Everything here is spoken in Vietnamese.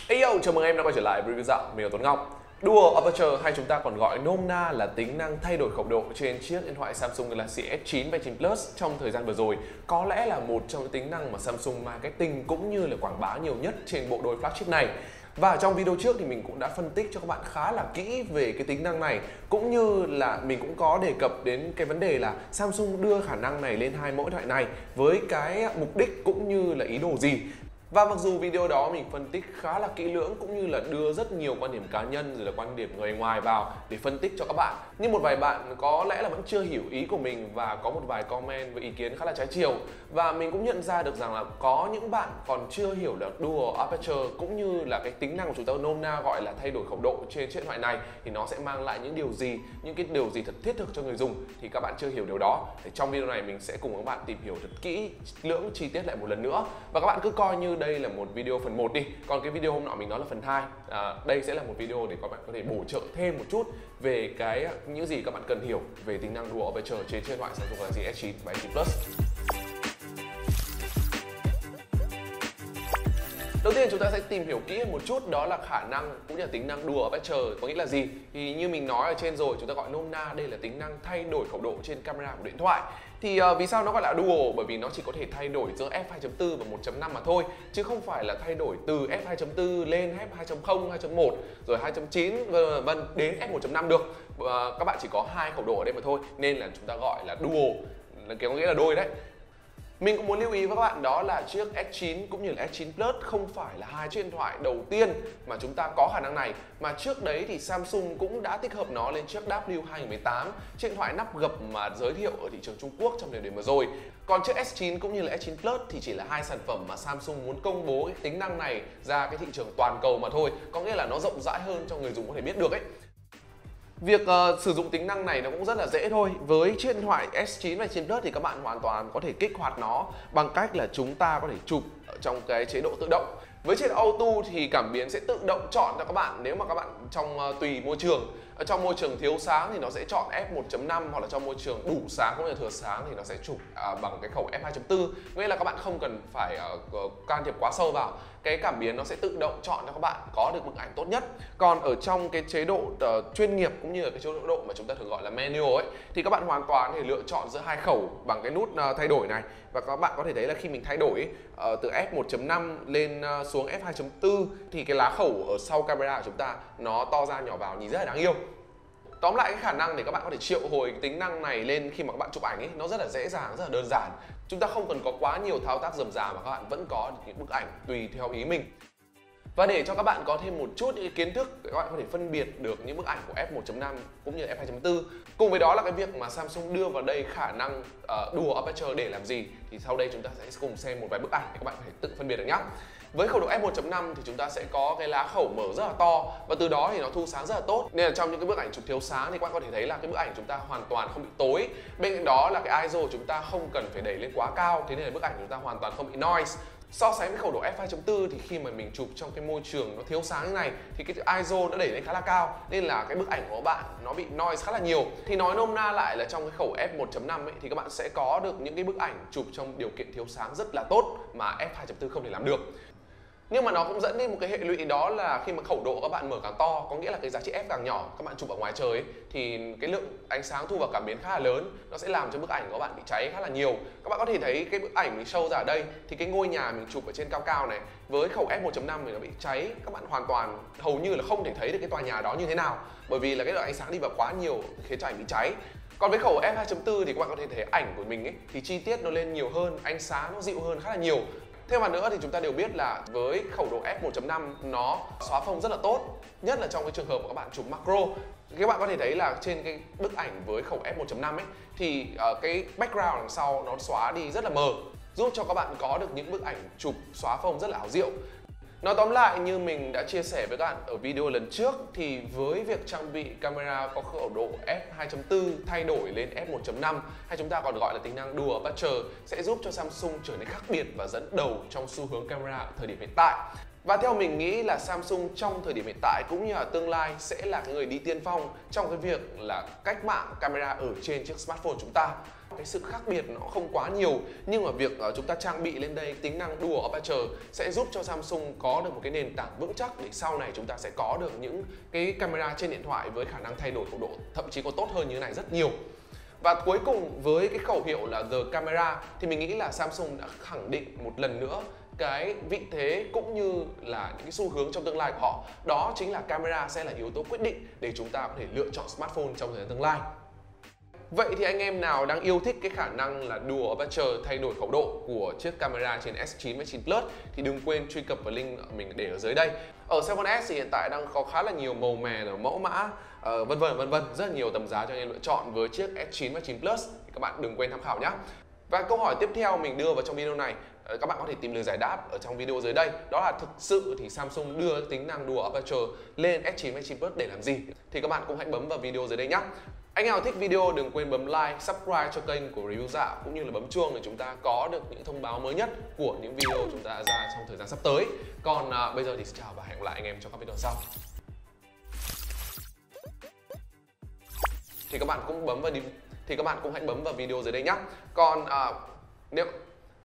Hey yo, chào mừng em đã quay trở lại với review dạo. Mình là Tuấn Ngọc. Dual Aperture hay chúng ta còn gọi nôm na là tính năng thay đổi khẩu độ trên chiếc điện thoại Samsung Galaxy S9 và S9 Plus trong thời gian vừa rồi có lẽ là một trong những tính năng mà Samsung marketing cũng như là quảng bá nhiều nhất trên bộ đôi flagship này. Và trong video trước thì mình cũng đã phân tích cho các bạn khá là kỹ về cái tính năng này, cũng như là mình cũng có đề cập đến cái vấn đề là Samsung đưa khả năng này lên hai mẫu điện thoại này với cái mục đích cũng như là ý đồ gì. Và mặc dù video đó mình phân tích khá là kỹ lưỡng cũng như là đưa rất nhiều quan điểm cá nhân rồi là quan điểm người ngoài vào để phân tích cho các bạn, nhưng một vài bạn có lẽ là vẫn chưa hiểu ý của mình và có một vài comment với ý kiến khá là trái chiều. Và mình cũng nhận ra được rằng là có những bạn còn chưa hiểu được Dual Aperture cũng như là cái tính năng của chúng ta nôm na gọi là thay đổi khẩu độ trên chiếc điện thoại này thì nó sẽ mang lại những điều gì, những cái điều gì thật thiết thực cho người dùng thì các bạn chưa hiểu điều đó. Thì trong video này mình sẽ cùng các bạn tìm hiểu thật kỹ lưỡng chi tiết lại một lần nữa, và các bạn cứ coi như đây là một video phần 1 đi, còn cái video hôm nọ mình nói là phần 2. Đây sẽ là một video để các bạn có thể bổ trợ thêm một chút về những gì các bạn cần hiểu về tính năng Dual Aperture trên điện thoại Samsung Galaxy S9 và S9 Plus. Đầu tiên chúng ta sẽ tìm hiểu kỹ hơn một chút, đó là khả năng cũng như là tính năng Dual Aperture có nghĩa là gì. Thì như mình nói ở trên rồi, chúng ta gọi nôm na đây là tính năng thay đổi khẩu độ trên camera của điện thoại. Thì vì sao nó gọi là Dual? Bởi vì nó chỉ có thể thay đổi giữa f2.4 và 1.5 mà thôi, chứ không phải là thay đổi từ f2.4 lên f2.0, 2.1 rồi 2.9 vân đến f1.5 được. Các bạn chỉ có hai khẩu độ ở đây mà thôi, nên là chúng ta gọi là Dual, là có nghĩa là đôi đấy. Mình cũng muốn lưu ý với các bạn đó là chiếc S9 cũng như là S9 Plus không phải là hai chiếc điện thoại đầu tiên mà chúng ta có khả năng này, mà trước đấy thì Samsung cũng đã tích hợp nó lên chiếc W2018, chiếc điện thoại nắp gập mà giới thiệu ở thị trường Trung Quốc trong thời điểm vừa rồi. Còn chiếc S9 cũng như là S9 Plus thì chỉ là hai sản phẩm mà Samsung muốn công bố cái tính năng này ra cái thị trường toàn cầu mà thôi, có nghĩa là nó rộng rãi hơn cho người dùng có thể biết được ấy. Việc sử dụng tính năng này nó cũng rất là dễ thôi. Với chiếc điện thoại S9 và S9 Plus thì các bạn hoàn toàn có thể kích hoạt nó bằng cách là chúng ta có thể chụp trong cái chế độ tự động. Với chế độ Auto thì cảm biến sẽ tự động chọn cho các bạn, nếu mà các bạn trong tùy môi trường. Ở trong môi trường thiếu sáng thì nó sẽ chọn f1.5, hoặc là trong môi trường đủ sáng cũng như thừa sáng thì nó sẽ chụp bằng cái khẩu f2.4. Nghĩa là các bạn không cần phải can thiệp quá sâu vào, cái cảm biến nó sẽ tự động chọn cho các bạn có được bức ảnh tốt nhất. Còn ở trong cái chế độ chuyên nghiệp cũng như là cái chế độ mà chúng ta thường gọi là manual ấy, thì các bạn hoàn toàn có thể lựa chọn giữa hai khẩu bằng cái nút thay đổi này. Và các bạn có thể thấy là khi mình thay đổi từ f1.5 lên xuống f2.4 thì cái lá khẩu ở sau camera của chúng ta nó to ra nhỏ vào, nhìn rất là đáng yêu. Tóm lại, cái khả năng để các bạn có thể triệu hồi cái tính năng này lên khi mà các bạn chụp ảnh ấy, nó rất là dễ dàng, rất là đơn giản. Chúng ta không cần có quá nhiều thao tác rườm rà mà các bạn vẫn có những bức ảnh tùy theo ý mình. Và để cho các bạn có thêm một chút những kiến thức, các bạn có thể phân biệt được những bức ảnh của f1.5 cũng như là f2.4. Cùng với đó là cái việc mà Samsung đưa vào đây khả năng Dual Aperture để làm gì, thì sau đây chúng ta sẽ cùng xem một vài bức ảnh để các bạn có thể tự phân biệt được nhé. Với khẩu độ f1.5 thì chúng ta sẽ có cái lá khẩu mở rất là to, và từ đó thì nó thu sáng rất là tốt, nên là trong những cái bức ảnh chụp thiếu sáng thì các bạn có thể thấy là cái bức ảnh chúng ta hoàn toàn không bị tối. Bên cạnh đó là cái ISO chúng ta không cần phải đẩy lên quá cao, thế nên là bức ảnh chúng ta hoàn toàn không bị noise. So sánh với khẩu độ f2.4 thì khi mà mình chụp trong cái môi trường nó thiếu sáng như này thì cái ISO đã đẩy lên khá là cao, nên là cái bức ảnh của các bạn nó bị noise khá là nhiều. Thì nói nôm na lại là trong cái khẩu f1.5 ấy, thì các bạn sẽ có được những cái bức ảnh chụp trong điều kiện thiếu sáng rất là tốt mà f2.4 không thể làm được. Nhưng mà nó cũng dẫn đến một cái hệ lụy, đó là khi mà khẩu độ các bạn mở càng to, có nghĩa là cái giá trị f càng nhỏ, các bạn chụp ở ngoài trời ấy, thì cái lượng ánh sáng thu vào cảm biến khá là lớn, nó sẽ làm cho bức ảnh của các bạn bị cháy khá là nhiều. Các bạn có thể thấy cái bức ảnh mình show ra ở đây thì cái ngôi nhà mình chụp ở trên cao cao này với khẩu f1.5 thì nó bị cháy, các bạn hoàn toàn hầu như là không thể thấy được cái tòa nhà đó như thế nào, bởi vì là cái lượng ánh sáng đi vào quá nhiều khiến cho ảnh bị cháy. Còn với khẩu f2.4 thì các bạn có thể thấy ảnh của mình ấy, thì chi tiết nó lên nhiều hơn, ánh sáng nó dịu hơn khá là nhiều. Thêm vào nữa thì chúng ta đều biết là với khẩu độ f1.5 nó xóa phông rất là tốt, nhất là trong cái trường hợp mà các bạn chụp macro. Các bạn có thể thấy là trên cái bức ảnh với khẩu f1.5 ấy thì cái background đằng sau nó xóa đi rất là mờ, giúp cho các bạn có được những bức ảnh chụp xóa phông rất là ảo diệu. Nói tóm lại, như mình đã chia sẻ với các bạn ở video lần trước, thì với việc trang bị camera có khẩu độ f2.4 thay đổi lên f1.5, hay chúng ta còn gọi là tính năng Dual Aperture, sẽ giúp cho Samsung trở nên khác biệt và dẫn đầu trong xu hướng camera ở thời điểm hiện tại. Và theo mình nghĩ là Samsung trong thời điểm hiện tại cũng như là tương lai sẽ là cái người đi tiên phong trong cái việc là cách mạng camera ở trên chiếc smartphone chúng ta. Cái sự khác biệt nó không quá nhiều, nhưng mà việc chúng ta trang bị lên đây tính năng Dual Aperture sẽ giúp cho Samsung có được một cái nền tảng vững chắc để sau này chúng ta sẽ có được những cái camera trên điện thoại với khả năng thay đổi khẩu độ thậm chí có tốt hơn như thế này rất nhiều. Và cuối cùng với cái khẩu hiệu là The Camera thì mình nghĩ là Samsung đã khẳng định một lần nữa cái vị thế cũng như là những cái xu hướng trong tương lai của họ. Đó chính là camera sẽ là yếu tố quyết định để chúng ta có thể lựa chọn smartphone trong thời gian tương lai. Vậy thì anh em nào đang yêu thích cái khả năng là Dual Aperture thay đổi khẩu độ của chiếc camera trên S9 và 9 Plus thì đừng quên truy cập vào link mình để ở dưới đây. Ở Cell S thì hiện tại đang có khá là nhiều màu mè, mẫu mã, vân vân, rất là nhiều tầm giá cho anh em lựa chọn với chiếc S9 và 9 Plus thì các bạn đừng quên tham khảo nhé. Và câu hỏi tiếp theo mình đưa vào trong video này, các bạn có thể tìm lời giải đáp ở trong video dưới đây. Đó là thực sự thì Samsung đưa tính năng Dual Aperture lên S9 và 9 Plus để làm gì? Thì các bạn cũng hãy bấm vào video dưới đây nhé. Anh nào thích video đừng quên bấm like, subscribe cho kênh của Review Dạo cũng như là bấm chuông để chúng ta có được những thông báo mới nhất của những video chúng ta ra trong thời gian sắp tới. Còn bây giờ thì xin chào và hẹn gặp lại anh em trong các video sau. Thì các bạn cũng hãy bấm vào video dưới đây nhé. Còn nếu